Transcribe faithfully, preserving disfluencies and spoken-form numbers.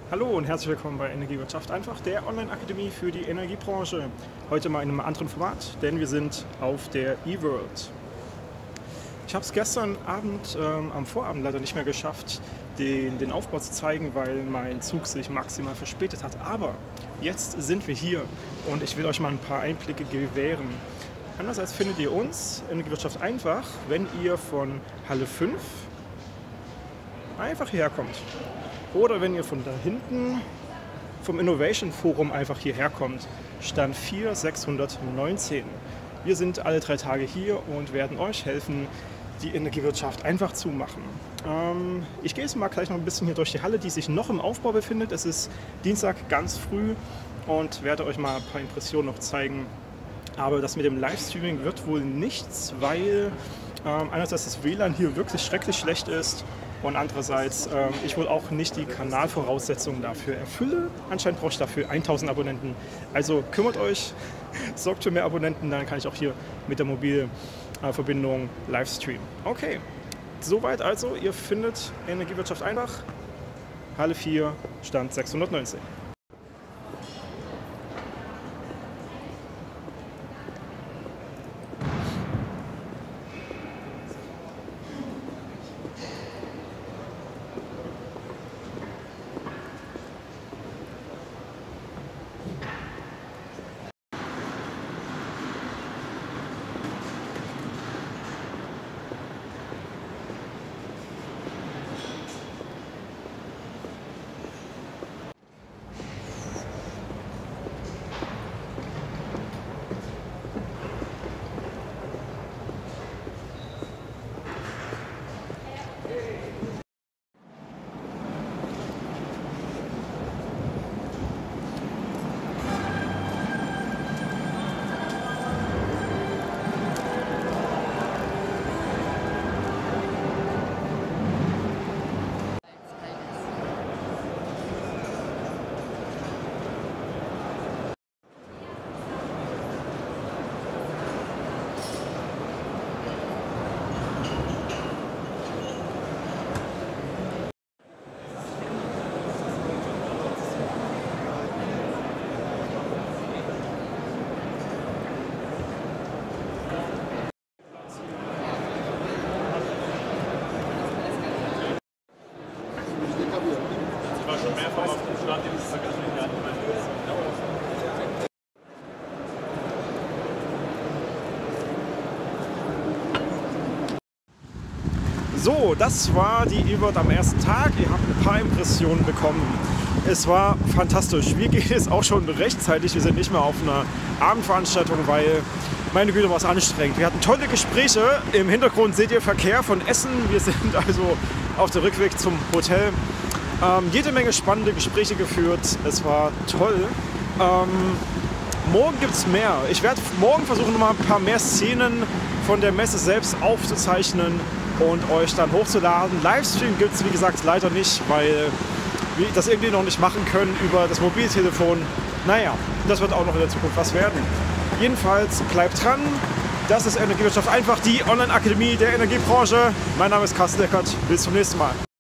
Hallo und herzlich willkommen bei Energiewirtschaft einfach, der Online-Akademie für die Energiebranche. Heute mal in einem anderen Format, denn wir sind auf der eWorld. Ich habe es gestern Abend ähm, am Vorabend leider nicht mehr geschafft, den, den Aufbau zu zeigen, weil mein Zug sich maximal verspätet hat. Aber jetzt sind wir hier und ich will euch mal ein paar Einblicke gewähren. Andererseits findet ihr uns, Energiewirtschaft einfach, wenn ihr von Halle fünf einfach hierher kommt. Oder wenn ihr von da hinten vom Innovation Forum einfach hierher kommt, Stand vier sechshundertneunzehn. Wir sind alle drei Tage hier und werden euch helfen, die Energiewirtschaft einfach zu machen. Ähm, ich gehe jetzt mal gleich noch ein bisschen hier durch die Halle, die sich noch im Aufbau befindet. Es ist Dienstag ganz früh und werde euch mal ein paar Impressionen noch zeigen. Aber das mit dem Livestreaming wird wohl nichts, weil ähm, einerseits das W L A N hier wirklich schrecklich schlecht ist. Und andererseits, ähm, ich wohl auch nicht die Kanalvoraussetzungen dafür erfülle. Anscheinend brauche ich dafür tausend Abonnenten. Also kümmert euch, sorgt für mehr Abonnenten, dann kann ich auch hier mit der Mobilverbindung live streamen. Okay, soweit also. Ihr findet Energiewirtschaft einfach, Halle vier, Stand sechshundertneunzehn. So, das war die eWorld am ersten Tag. Ihr habt ein paar Impressionen bekommen. Es war fantastisch. Wir gehen jetzt auch schon rechtzeitig. Wir sind nicht mehr auf einer Abendveranstaltung, weil, meine Güte, war es anstrengend. Wir hatten tolle Gespräche. Im Hintergrund seht ihr Verkehr von Essen. Wir sind also auf dem Rückweg zum Hotel. Ähm, jede Menge spannende Gespräche geführt. Es war toll. Ähm, morgen gibt es mehr. Ich werde morgen versuchen, noch mal ein paar mehr Szenen von der Messe selbst aufzuzeichnen und euch dann hochzuladen. Livestream gibt es, wie gesagt, leider nicht, weil wir das irgendwie noch nicht machen können über das Mobiltelefon. Naja, das wird auch noch in der Zukunft was werden. Jedenfalls bleibt dran. Das ist Energiewirtschaft einfach, die Online-Akademie der Energiebranche. Mein Name ist Carsten Eckert. Bis zum nächsten Mal.